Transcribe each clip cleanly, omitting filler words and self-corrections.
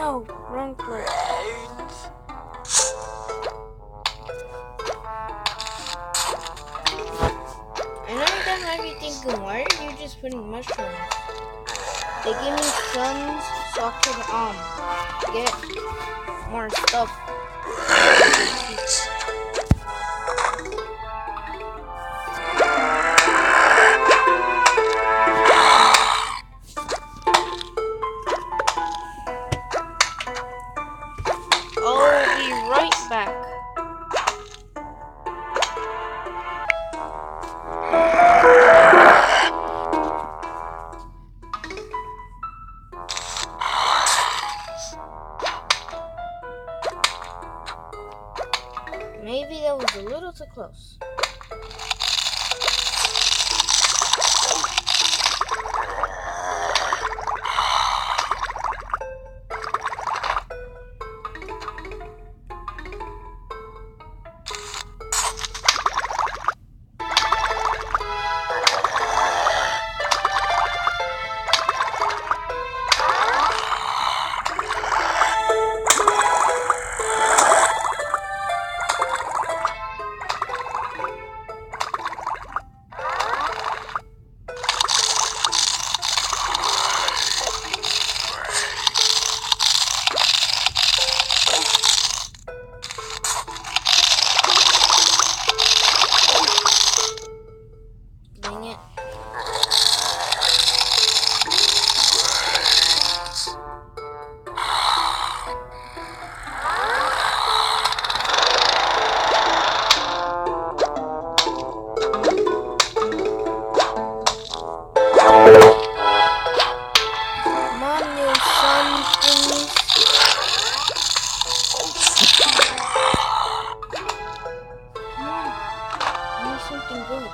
No, wrong place. I know that might be thinking, why are you just putting mushrooms? They give me suns so I can get more stuff. I'll be right back. Maybe that was a little too close. Dang it. Come on, you sun thingies. Come on. I need something good.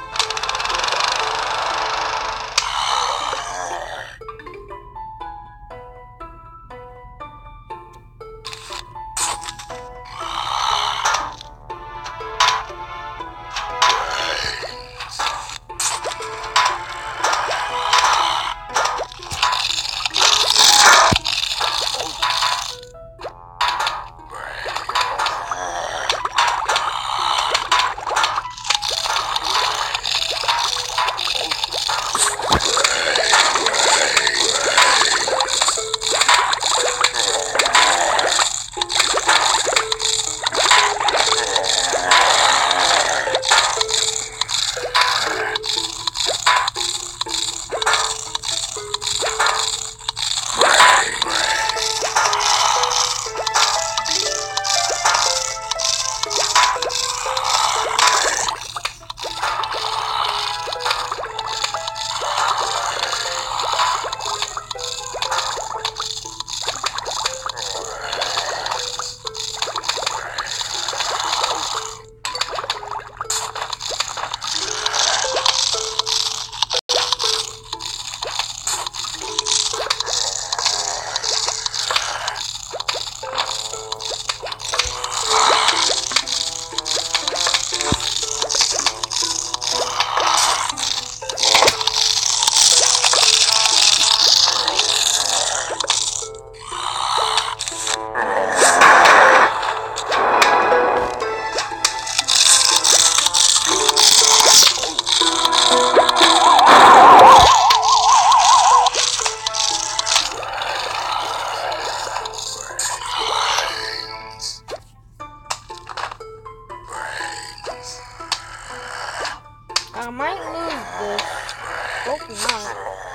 I might lose this. Hope not.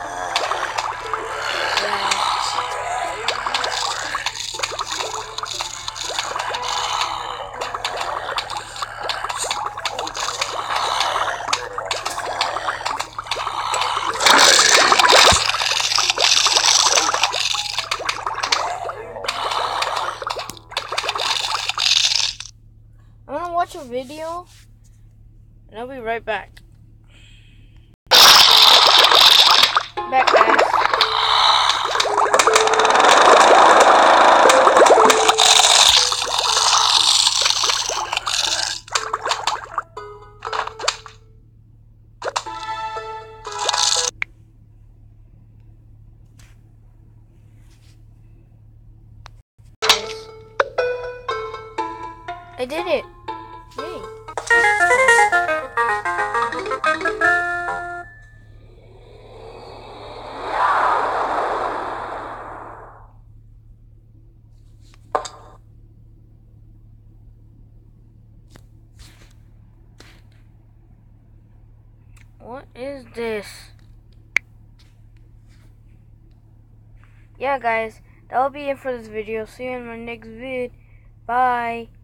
Yeah. I'm gonna watch a video and I'll be right back. Back, guys. did it. Yay. What is this? Yeah, guys, that'll be it for this video. See you in my next vid. Bye.